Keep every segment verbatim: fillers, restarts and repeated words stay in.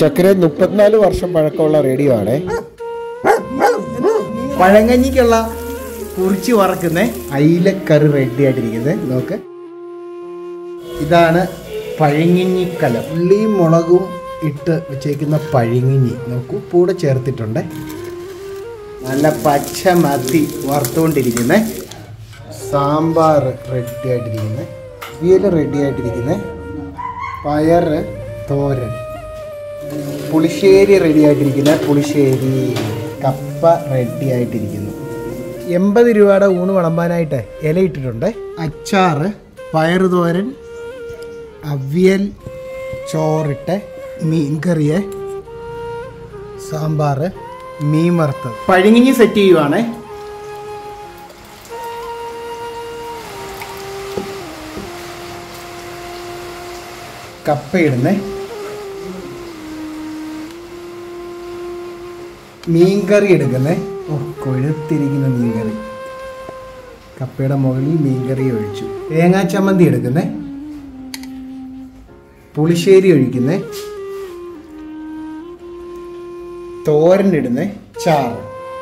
ചക്കര മുപ്പത്തിനാല് വർഷം പഴക്കമുള്ള റേഡിയോ ആണ്. പഴങ്കഞ്ഞിക്കുള്ള കുറിച്ച് വറക്കുന്ന അയിലക്കറി റെഡി ആയിട്ടിരിക്കുന്നത്. നോക്ക്, ഇതാണ് പഴങ്ങിഞ്ഞിക്കലം. ഉള്ളിയും മുളകും ഇട്ട് വെച്ചേക്കുന്ന പഴങ്ങിഞ്ഞി. നോക്കൂ, കൂടെ ചേർത്തിട്ടുണ്ട്. നല്ല പച്ച മത്തി വറുത്തുകൊണ്ടിരിക്കുന്നത്. സാമ്പാർ റെഡി ആയിട്ടിരിക്കുന്നത്. വിയൽ റെഡി ആയിട്ടിരിക്കുന്നത്. പയർ തോരൻ. പുളിശ്ശേരി റെഡി ആയിട്ടിരിക്കുന്നത്. പുളിശ്ശേരി. കപ്പ റെഡി ആയിട്ടിരിക്കുന്നു. എൺപത് രൂപയുടെ ഊണ് വിളമ്പാനായിട്ട് ഇല ഇട്ടിട്ടുണ്ട്. അച്ചാറ്, പയർ തോരൻ, അവിയൽ, ചോറിട്ട്, മീൻകറിയെ, സാമ്പാർ, മീൻ വറുത്തത്. പഴങ്ങിഞ്ഞി സെറ്റ് ചെയ്യുവാണ്. കപ്പ ഇടുന്നേ. മീൻകറി എടുക്കുന്നേ. ഓ, കൊഴുത്തിരിക്കുന്ന മീൻകറി. കപ്പയുടെ മുകളിൽ മീൻകറി ഒഴിച്ചു. തേങ്ങാ ചമ്മന്തി എടുക്കുന്നേ. പുളിശ്ശേരി ഒഴിക്കുന്നേ. തോരൻ ഇടുന്നേ. ചാറ്.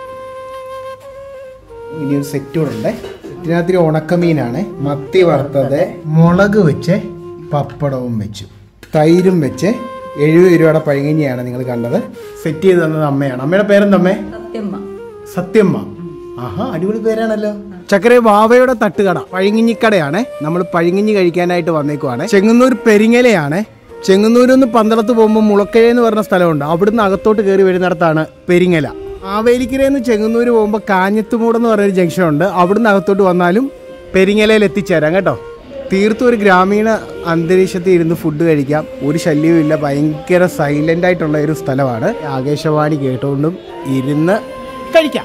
ഇനി ഒരു സെറ്റ് കൂടെ ഉണ്ട്. ഇതിനകത്ത് ഉണക്കമീനാണ്. മത്തി വറുത്തത്. മുളക് വെച്ച് പപ്പടവും വെച്ചു. തൈരും വെച്ച്. എഴുപത് രൂപയുടെ പഴങ്ങിഞ്ഞിയാണ് നിങ്ങൾ കണ്ടത്. സെറ്റ് ചെയ്ത് തന്നത് അമ്മയാണ്. അമ്മയുടെ പേരെന്തമ്മേ? സത്യമ്മ. ആഹാ, അടിപൊളി പേരാണല്ലോ. ചക്കര വാവയുടെ തട്ടുകട പഴങ്ങിഞ്ഞിക്കടയാണ്. നമ്മൾ പഴങ്ങിഞ്ഞി കഴിക്കാനായിട്ട് വന്നേക്കുവാണ്. ചെങ്ങന്നൂർ പെരിങ്ങലയാണ്. ചെങ്ങന്നൂരിൽ നിന്ന് പന്തളത്ത് പോകുമ്പോൾ മുളക്കഴ എന്ന് പറഞ്ഞ സ്ഥലമുണ്ട്. അവിടുന്ന് അകത്തോട്ട് കയറി വരുന്നിടത്താണ് പെരിങ്ങല. ആവേലിക്കരയിൽ നിന്ന് ചെങ്ങന്നൂർ പോകുമ്പോൾ കാഞ്ഞത്തുമൂടെന്ന് പറഞ്ഞൊരു ജംഗ്ഷൻ ഉണ്ട്. അവിടുന്ന് അകത്തോട്ട് വന്നാലും പെരിങ്ങലയിൽ എത്തിച്ചേരാം കേട്ടോ. തീർത്തും ഒരു ഗ്രാമീണ അന്തരീക്ഷത്തിൽ ഇരുന്ന് ഫുഡ് കഴിക്കാം. ഒരു ശല്യവും ഇല്ല. ഭയങ്കര സൈലൻ്റ് ആയിട്ടുള്ള ഒരു സ്ഥലമാണ്. ആകാശവാണി കേട്ടുകൊണ്ടും ഇരുന്ന് കഴിക്കാം.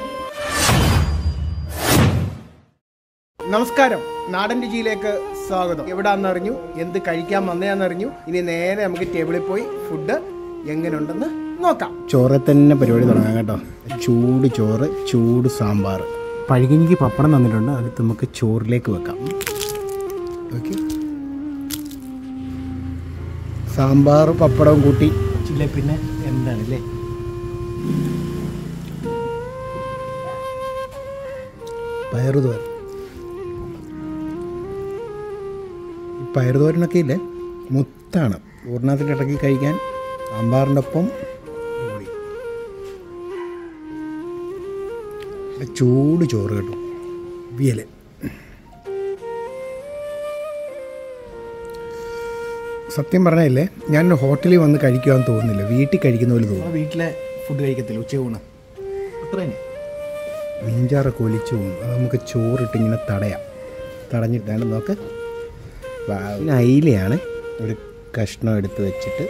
നമസ്കാരം, നാടൻ രുചിയിലേക്ക് സ്വാഗതം. എവിടാന്നറിഞ്ഞു, എന്ത് കഴിക്കാൻ വന്നയാന്നറിഞ്ഞു. ഇനി നേരെ നമുക്ക് ടേബിളിൽ പോയി ഫുഡ് എങ്ങനെയുണ്ടെന്ന് നോക്കാം. ചോറ് തന്നെ പരിപാടി തുടങ്ങാം കേട്ടോ. ചൂട് ചോറ്, ചൂട് സാമ്പാർ. പഴകിഞ്ഞിക്ക് പപ്പടം തന്നിട്ടുണ്ട്. അത് നമുക്ക് ചോറിലേക്ക് വെക്കാം. ഓക്കെ, സാമ്പാർ പപ്പടവും കൂട്ടി ചില്ല. പിന്നെ എന്താണല്ലേ, പയറുതോരൻ. പയറുതോരനൊക്കെ ഇല്ലേ, മുത്താണ്. ഊർണത്തിൽ ഇടയ്ക്ക് കഴിക്കാൻ സാമ്പാറിൻ്റെ ഒപ്പം ചൂട് ചോറ് കേട്ടോ. വിയല്. സത്യം പറഞ്ഞല്ലേ, ഞാൻ ഹോട്ടലിൽ വന്ന് കഴിക്കുവാന്ന് തോന്നുന്നില്ല. വീട്ടിൽ കഴിക്കുന്ന പോലെ തോന്നുന്നു. വീട്ടിലെ ഫുഡ് കഴിക്കത്തില്ല. ഉച്ചയൂണ് അത്ര തന്നെ. മീൻചാറൊക്കെ ഒലിച്ചു പോകും. അത് നമുക്ക് ചോറിട്ട് ഇങ്ങനെ തടയാം. തടഞ്ഞിട്ടാണ് നോക്ക്. പിന്നെ അയിലയാണ്. ഒരു കഷ്ണം എടുത്ത് വെച്ചിട്ട്.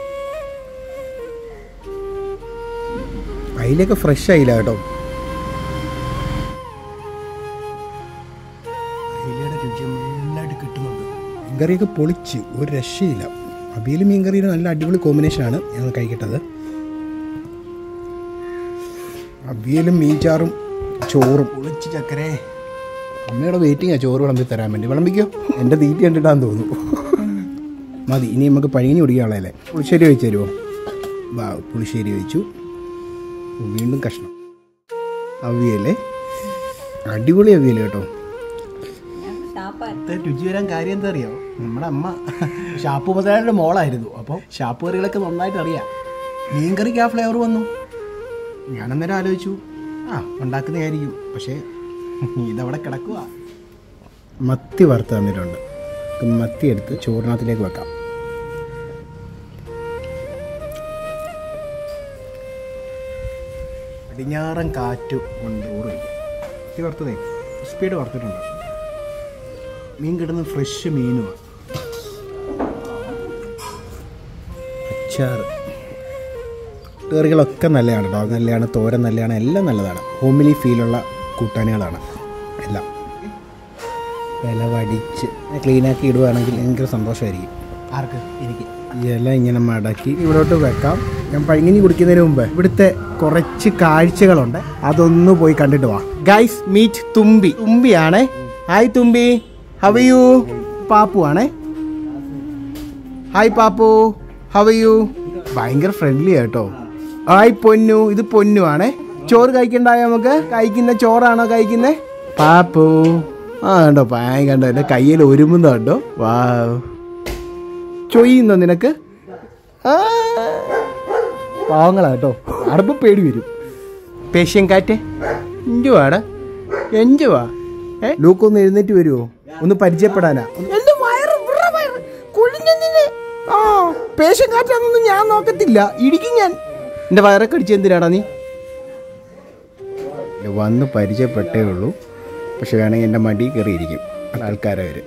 അയിലൊക്കെ ഫ്രഷ് അയില കേട്ടോ. അയിലയുടെ രുചി നന്നായിട്ട് കിട്ടുന്നുണ്ട്. മീൻകറിയൊക്കെ പൊളിച്ച് ഒരു രക്ഷയില്ല. അവിയലും മീൻകറിയുടെ നല്ല അടിപൊളി കോമ്പിനേഷനാണ്. ഞാൻ കഴിക്കട്ടത്. അവിയലും മീൻചാറും ചോറും പൊളിച്ച്. ചക്കരേ, അമ്മയുടെ വെയിറ്റിങ്ങാണ് ചോറ് വിളമ്പി തരാൻ വേണ്ടി. വിളമ്പിക്കോ. എൻ്റെ തീറ്റ കണ്ടിട്ടാന്ന് തോന്നുന്നു. മതി. ഇനി നമുക്ക് പഴങ്ങി കുടിക്കാനുള്ളതല്ലേ. പുളിശ്ശേരി വെച്ച് തരുമോ? വാ, പുളിശ്ശേരി വെച്ചു. വീണ്ടും കഷ്ണം. അവിയല്ലേ, അടിപൊളി അവിയൽ കേട്ടോ. രുചി വരാൻ കാര്യം എന്താ അറിയാമോ? നമ്മുടെ അമ്മ ഷാപ്പ് മുതലാളിയുടെ മോളായിരുന്നു. അപ്പോൾ ഷാപ്പ് കറികളൊക്കെ നന്നായിട്ട് അറിയാം. മീൻകറിക്ക് ആ ഫ്ലേവർ വന്നു. ഞാനന്നേരം ആലോചിച്ചു, ആ ഉണ്ടാക്കുന്നതായിരിക്കും. പക്ഷേ ഇതവിടെ കിടക്കുക. മത്തി വറുത്ത് തന്നിട്ടുണ്ട്. മത്തി എടുത്ത് ചോറിനകത്തിലേക്ക് വെക്കാം. പടിഞ്ഞാറൻ കാറ്റ് കൊണ്ട് ചോറ് വയ്ക്കും. മത്തി വറുത്തതേ സ്പീഡ് വറുത്തിട്ടുണ്ട്. മീൻ കിട്ടുന്ന ഫ്രഷ് മീനുമാണ്. അച്ചാറ്, കറികളൊക്കെ നല്ലതാണ് കേട്ടോ. നല്ലതാണ്. തോരൻ നല്ലതാണ്. എല്ലാം നല്ലതാണ്. ഹോംലി ഫീലുള്ള കൂട്ടാനുകളാണ് എല്ലാം. ഇല വടിച്ച് ക്ലീനാക്കി ഇടുകയാണെങ്കിൽ ഭയങ്കര സന്തോഷമായിരിക്കും. ആർക്ക്? എനിക്ക്. ഇല ഇങ്ങനെ മടക്കി ഇവിടോട്ട് വെക്കാം. ഞാൻ പഴങ്ങിഞ്ഞി കുടിക്കുന്നതിന് മുമ്പ് ഇവിടുത്തെ കുറച്ച് കാഴ്ചകളുണ്ട്. അതൊന്ന് പോയി കണ്ടിട്ട് വാ. Guys, meet Thumbi. തുമ്പിയാണേ. Hi Thumbi, how are you? Pappu ആണേ. Hi Pappu, how are you? ഭയങ്കര ഫ്രണ്ട്ലി കേട്ടോ. ആയി പൊന്നു, ഇത് പൊന്നു ആണേ. ചോറ് കഴിക്കണ്ടായോ നമുക്ക്? കഴിക്കുന്ന ചോറാണോ കഴിക്കുന്നേ പാപ്പു? ആ കണ്ടോ പായ കണ്ടോ, എൻ്റെ കയ്യിൽ ഒരുമുന്ന കണ്ടോ. വാ ചൊയ്യുന്നോ നിനക്ക്? ആ പാവങ്ങളാ കേട്ടോ, അടപ്പം പേടി വരും. പേഷ്യൻ കാറ്റ് എന്തുവാടാ, എന്തുവാ? ഏ ലൂക്കൊന്ന് എഴുന്നേറ്റ് വരുമോ? ഒന്ന് പരിചയപ്പെടാനാ. ആ പേഷ്യൻ കാറ്റാന്നൊന്നും ഞാൻ നോക്കത്തില്ല, ഇടിക്കും ഞാൻ. എൻ്റെ വയറൊക്കെ അടിച്ച് എന്തിനാടാ നീ? വന്ന് പരിചയപ്പെട്ടേ ഉള്ളൂ, പക്ഷെ വേണമെങ്കിൽ എൻ്റെ മടി കയറിയിരിക്കും ആൾക്കാരെ വരെ.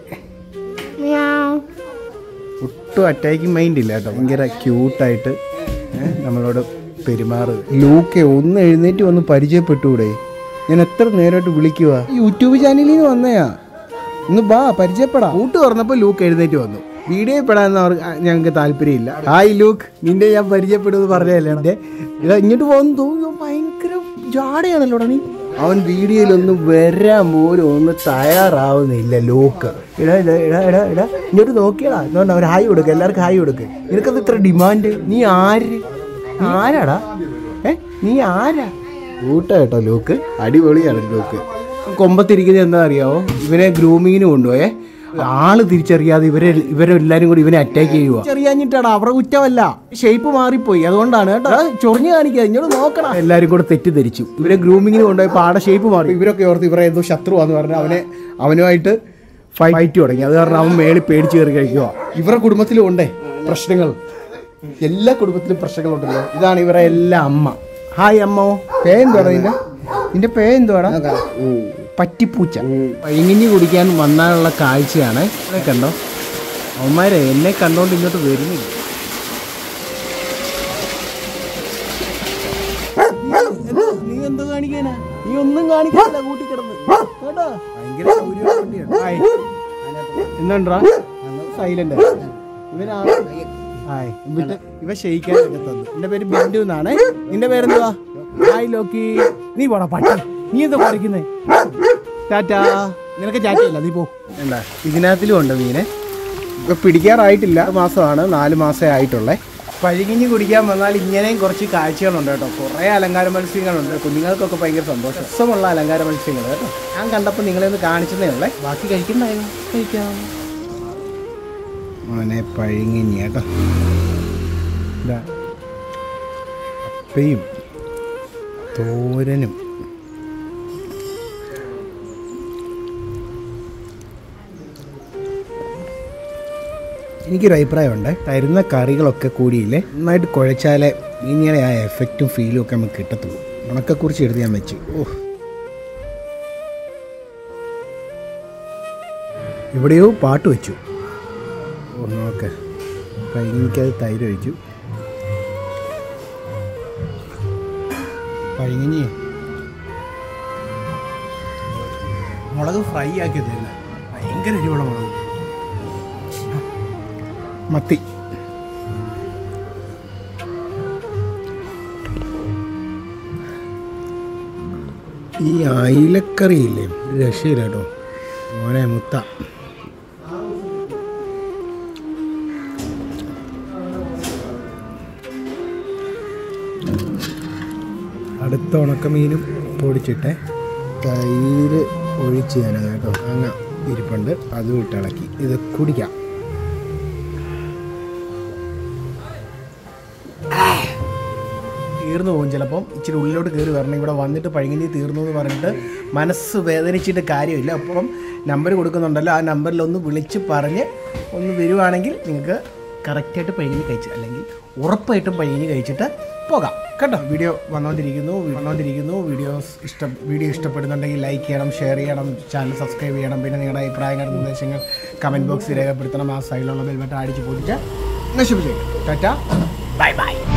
ഒട്ടും അറ്റാക്കിങ് മൈൻഡ് ഇല്ല കേട്ടോ, ഭയങ്കര ക്യൂട്ടായിട്ട് നമ്മളോട് പെരുമാറ്. ലൂക്കെ ഒന്ന് എഴുന്നേറ്റ് വന്ന് പരിചയപ്പെട്ടൂടെ? ഞാൻ എത്ര നേരമായിട്ട് വിളിക്കുക. യൂട്യൂബ് ചാനലിൽ നിന്ന് വന്നയാ, ഒന്ന് ബാ പരിചയപ്പെടാം. കൂട്ട് തുറന്നപ്പോൾ ലൂക്ക് എഴുന്നേറ്റ് വന്നു. വീഡിയോ പെടാന്ന് ഞങ്ങൾക്ക് താല്പര്യമില്ല. ഹായ് ലൂക്ക്, നിന്റെ ഞാൻ പരിചയപ്പെടുമെന്ന് പറഞ്ഞല്ലേ എൻ്റെ ഇതാ ഇങ്ങോട്ട് പോകുന്നു തോന്നുന്നു. ഭയങ്കര ജാടയാണല്ലോടാ നീ. അവൻ വീഡിയോയിലൊന്നും വരാൻ പോലും ഒന്ന് തയ്യാറാവുന്നില്ല ലൂക്ക്. ഇടാ ഇടാ ഇടാ ഇടാ ഇടാ ഇങ്ങോട്ട് നോക്കിയടാ, എന്തുകൊണ്ട് അവർ ഹായ് കൊടുക്കുക, എല്ലാവർക്കും ഹായ് കൊടുക്കുക. നിനക്കത് ഇത്ര ഡിമാൻഡ്? നീ ആര് ആരാടാ? ഏ നീ ആരാ? കൂട്ടാ കേട്ടോ ലൂക്ക്, അടിപൊളിയാണ് ലൂക്ക്. കൊമ്പത്തിരിക്കുന്നത് എന്താ അറിയാവോ? ഇവനെ ഗ്രൂമിങ്ങിന് കൊണ്ടുപോയേ, ആള് തിരിച്ചറിയാതെ ഇവരെ ഇവരെല്ലാരും കൂടി ഇവനെ അറ്റാക്ക് ചെയ്യുക. ചെറിയാഞ്ഞിട്ടാടാ, അവരുടെ കുറ്റമല്ല, ഷേപ്പ് മാറിപ്പോയി, അതുകൊണ്ടാണ് കേട്ടോ. ചൊറിഞ്ഞു കാണിക്കുക, ഇങ്ങോട്ട് നോക്കണം. എല്ലാരും കൂടെ തെറ്റിദ്ധരിച്ചു, ഇവരെ ഗ്രൂമിങ്ങിന് കൊണ്ടുപോയപ്പോൾ ആടെ ഷേപ്പ് മാറി. ഇവരൊക്കെ ഓർത്ത് ഇവരെ എന്തോ ശത്രുവാന്ന് പറഞ്ഞാൽ അവനെ അവനുമായിട്ട് ഫൈറ്റ് തുടങ്ങി. അത് കാരണം അവൻ മേളിൽ പേടിച്ച് കയറി കഴിക്കുക. ഇവരുടെ കുടുംബത്തിലും ഉണ്ടേ പ്രശ്നങ്ങൾ, എല്ലാ കുടുംബത്തിലും പ്രശ്നങ്ങളുണ്ടല്ലോ. ഇതാണ് ഇവരെ എല്ലാ അമ്മ. ഹായ് അമ്മോ, പേ എന്തുവാടാ നിന്റെ? നിന്റെ പേ എന്തുവാടാ? പറ്റിപ്പൂച്ച. പഴുങ്ങിഞ്ഞി കുടിക്കാൻ വന്നാലുള്ള കാഴ്ചയാണ്. ഇവിടെ കണ്ടോ അവന്മാരെ എന്നെ കണ്ടോണ്ട് ഇങ്ങോട്ട് വരുന്നില്ല. നീ എന്തോ കാണിക്കാനാ? നീ ഒന്നും കാണിക്കാനില്ല, കൂട്ടി കിടന്ന് കേട്ടോ. ഭയങ്കര എന്താ സൈലന്റ് ഇവനാണ്. ഹായ് എന്നിട്ട് ഇവ ക്ഷയിക്കാൻ തന്നു. എന്റെ പേര് ബിന്ദു എന്നാണ്. നിന്റെ പേരെന്തുവാ? ഹായ് ലോക്കി. നീ പോടാ പട്ടി, നീ എന്താ പഠിക്കുന്നേ? ടാറ്റാ. നിനക്ക് ടാറ്റയില്ല, നീ പോ. എന്താ ഇതിനകത്തിലും ഉണ്ട് മീനെ. ഇപ്പൊ പിടിക്കാറായിട്ടില്ല, മാസമാണ്, നാല് മാസമേ ആയിട്ടുള്ളേ. പഴുകിഞ്ഞ് കുടിക്കാൻ വന്നാൽ ഇങ്ങനെയും കുറച്ച് കാഴ്ചകളുണ്ട് കേട്ടോ. കുറേ അലങ്കാര മത്സ്യങ്ങളുണ്ട്, കുഞ്ഞുങ്ങൾക്കൊക്കെ ഭയങ്കര സന്തോഷം. രസമുള്ള അലങ്കാര മത്സ്യങ്ങൾ കേട്ടോ. ഞാൻ കണ്ടപ്പോൾ നിങ്ങളെ ഒന്ന് കാണിച്ചതേ ഉള്ളേ. ബാക്കി കഴിക്കണ്ടായോ? കഴിക്കാം മോനെ. പഴുങ്ങിഞ്ഞ് കേട്ടോ, അപ്പയും തോരനും. എനിക്കൊരു അഭിപ്രായമുണ്ട്, തരുന്ന കറികളൊക്കെ കൂടിയില്ലേ നന്നായിട്ട് കുഴച്ചാലേ ഇങ്ങനെ ആ എഫക്റ്റും ഫീലും ഒക്കെ നമുക്ക് കിട്ടത്തുള്ളൂ. ഉണക്കക്കുറിച്ച് എടുത്ത് ഞാൻ വെച്ചു. ഓ എവിടെയോ പാട്ട് വെച്ചു. ഓ നോക്ക്, പഴുങ്ങിക്കത് തൈര് ഒഴിച്ചു. പഴുങ്ങിഞ്ഞ് മുളക് ഫ്രൈ ആക്കി തരുന്നത്, ഭയങ്കര എരിവുള്ള മുളക്. മത്തി ഈ അയിലക്കറിയില്ലേ, രക്ഷയില്ല കേട്ടോ മോനെ മുത്ത. അടുത്ത ഉണക്കമീനും പൊടിച്ചിട്ട് തൈര് ഒഴിച്ച് ഞാൻ കേട്ടോ അങ്ങ് ഇരിപ്പുണ്ട്, അതും ഇട്ടിളക്കി ഇത് കുടിക്കാം. തീർന്നു പോകും ചിലപ്പം, ഇച്ചിരി ഉള്ളിലോട്ട് കയറി വരണം. ഇവിടെ വന്നിട്ട് പഴുങ്ങിഞ്ഞ് തീർന്നു എന്ന് പറഞ്ഞിട്ട് മനസ്സ് വേദനിച്ചിട്ട് കാര്യമില്ല. അപ്പം നമ്പർ കൊടുക്കുന്നുണ്ടല്ലോ, ആ നമ്പറിലൊന്ന് വിളിച്ച് പറഞ്ഞ് ഒന്ന് വരുവാണെങ്കിൽ നിങ്ങൾക്ക് കറക്റ്റായിട്ട് പഴുങ്ങിഞ്ഞ് കഴിച്ച്, അല്ലെങ്കിൽ ഉറപ്പായിട്ടും പഴുങ്ങിഞ്ഞ് കഴിച്ചിട്ട് പോകാം കേട്ടോ. വീഡിയോ വന്നുകൊണ്ടിരിക്കുന്നു വന്നുകൊണ്ടിരിക്കുന്നു വീഡിയോസ് ഇഷ്ടം വീഡിയോ ഇഷ്ടപ്പെടുന്നുണ്ടെങ്കിൽ ലൈക്ക് ചെയ്യണം, ഷെയർ ചെയ്യണം, ചാനൽ സബ്സ്ക്രൈബ് ചെയ്യണം. പിന്നെ നിങ്ങളുടെ അഭിപ്രായങ്ങൾ നിർദ്ദേശങ്ങൾ കമൻറ്റ് ബോക്സിൽ രേഖപ്പെടുത്തണം. ആ സൈഡിലുള്ള ബെൽ ബട്ടൺ അടിച്ച് പൊട്ടിച്ച് നശിപ്പിച്ചേക്കാം. Tata, bye bye.